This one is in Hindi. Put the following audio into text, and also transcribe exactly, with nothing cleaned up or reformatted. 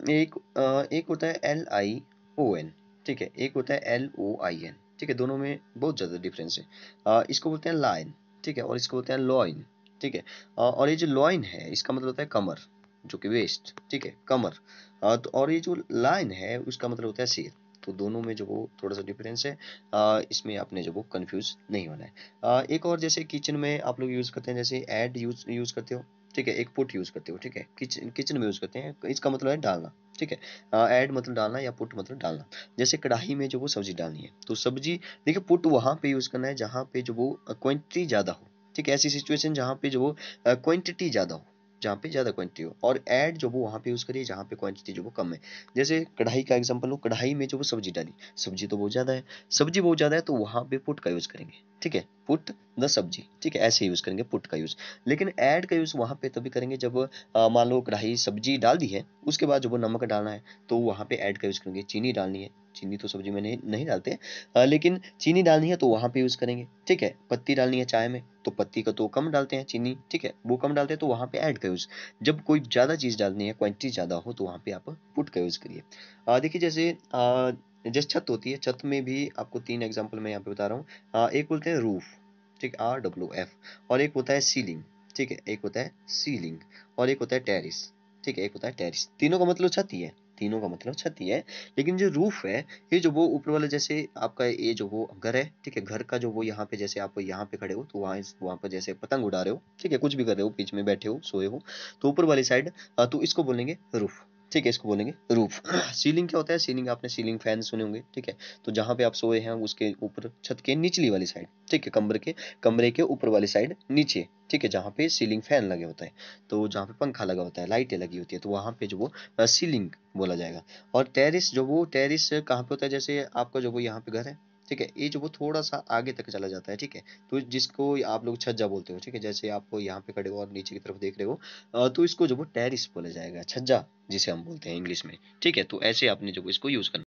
एक अ, एक होता है एल आई ओ एन, ठीक है, एक होता है एल ओ आई एन, ठीक है, दोनों में बहुत ज़्यादा डिफरेंस है। अ, इसको बोलते हैं लाइन, ठीक है, और इसको बोलते हैं लॉइन, ठीक है। अ, और ये जो लॉइन है इसका मतलब होता है कमर, जो कि वेस्ट, ठीक है, कमर। अ, तो और ये जो लाइन है उसका मतलब होता है सिर। तो दोनों में जो वो थोड़ा सा डिफरेंस है, अ, इसमें आपने जो वो कंफ्यूज नहीं होना है। अ, एक और जैसे किचन में आप लोग यूज़ करते हैं, जैसे ऐड यूज यूज़ करते हो, ठीक है, एक पुट यूज़ करते हो, ठीक है, किचन किचन में यूज़ करते हैं, इसका मतलब है डालना, ठीक है। ऐड मतलब डालना या पुट मतलब डालना। जैसे कढ़ाई में जो वो सब्जी डालनी है, तो सब्जी देखिए पुट वहाँ पे यूज़ करना है जहाँ पे जो वो क्वांटिटी ज़्यादा हो, ठीक है, ऐसी सिचुएशन जहाँ पे जो वो क्वांटिटी ज़्यादा हो, जहाँ पे ज़्यादा क्वांटिटी हो। और ऐड जो वो वहाँ पे यूज़ करिए जहाँ पे क्वांटिटी जो वो कम है। जैसे कढ़ाई का एग्जांपल लो, कढ़ाई में जो वो सब्जी डाली, सब्जी तो बहुत ज़्यादा है, सब्जी बहुत ज़्यादा है, तो वहाँ पे पुट का यूज़ करेंगे, ठीक है, पुट द सब्जी, ठीक है, ऐसे यूज़ करेंगे पुट का यूज़। लेकिन ऐड का यूज़ वहाँ पे तभी करेंगे जब अ, मान लो कढ़ाई सब्जी डाल दी है, उसके बाद जो वो नमक डालना है, तो वहाँ पे ऐड का यूज़ करेंगे। चीनी डालनी है, चीनी तो सब्जी में नहीं नहीं डालते, अ, लेकिन चीनी डालनी है तो वहाँ पे यूज़ करेंगे, ठीक है। पत्ती डालनी है चाय में, तो पत्ती का तो कम डालते हैं चीनी, ठीक है, वो कम डालते हैं, तो वहाँ पे ऐड का यूज़। जब कोई ज़्यादा चीज़ डालनी है, क्वांटिटी ज़्यादा हो, तो वहाँ पे आप पुट का यूज़ करिए। अ, देखिए जैसे अ, जैसे छत होती है, छत में भी आपको तीन एग्जांपल मैं यहाँ पे बता रहा हूँ। अ, एक बोलते हैं रूफ, ठीक, आर डब्ल्यू एफ, और एक होता है सीलिंग, ठीक है, एक होता है सीलिंग, और एक होता है टेरिस, ठीक है, एक होता है टेरिस। तीनों का मतलब छत ही है, तीनों का मतलब छत ही है। लेकिन जो रूफ है, ये जो वो ऊपर वाला, जैसे आपका ये जो वो घर है, ठीक है, घर का जो वो यहाँ पे, जैसे आप यहाँ पे खड़े हो तो वहाँ वहाँ पर जैसे पतंग उड़ा रहे हो, ठीक है, कुछ भी कर रहे हो, बीच में बैठे हो, सोए हो, तो ऊपर वाली साइड, तो इसको बोलेंगे रूफ, ठीक है, इसको बोलेंगे रूफ। सीलिंग क्या होता है? सीलिंग आपने सीलिंग फैन सुने होंगे, ठीक है, तो जहाँ पे आप सोए हैं उसके ऊपर छत के निचली वाली साइड, ठीक है, कमरे के कमरे के ऊपर वाली साइड नीचे, ठीक है, जहाँ पे सीलिंग फैन लगे होता है, तो जहाँ पे पंखा लगा होता है, लाइटें लगी होती है, तो वहाँ पे जो वो सीलिंग बोला जाएगा। और टेरिस, जो वो टेरिस कहाँ पे होता है? जैसे आपका जो वो यहाँ पे घर है, ठीक है, ये जो वो थोड़ा सा आगे तक चला जाता है, ठीक है, तो जिसको आप लोग छज्जा बोलते हो, ठीक है, जैसे आप यहाँ पे खड़े हो और नीचे की तरफ देख रहे हो, अ, तो इसको जो वो टेरिस बोला जाएगा, छज्जा जिसे हम बोलते हैं इंग्लिश में, ठीक है। तो ऐसे आपने जो इसको यूज करना।